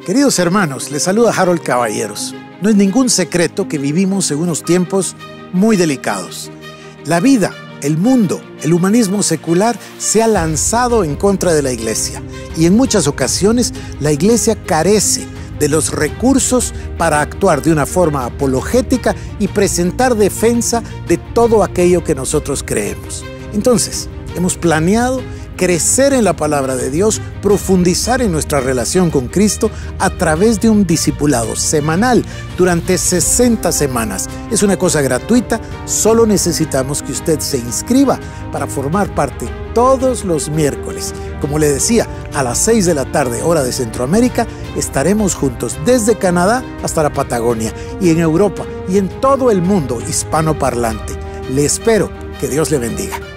Queridos hermanos, les saluda Harold Caballeros. No es ningún secreto que vivimos en unos tiempos muy delicados. La vida, el mundo, el humanismo secular se ha lanzado en contra de la Iglesia y en muchas ocasiones la Iglesia carece de los recursos para actuar de una forma apologética y presentar defensa de todo aquello que nosotros creemos. Entonces, hemos planeado crecer en la palabra de Dios, profundizar en nuestra relación con Cristo a través de un discipulado semanal durante 60 semanas. Es una cosa gratuita, solo necesitamos que usted se inscriba para formar parte todos los miércoles. Como le decía, a las 6 de la tarde, hora de Centroamérica, estaremos juntos desde Canadá hasta la Patagonia y en Europa y en todo el mundo hispanoparlante. Le espero, que Dios le bendiga.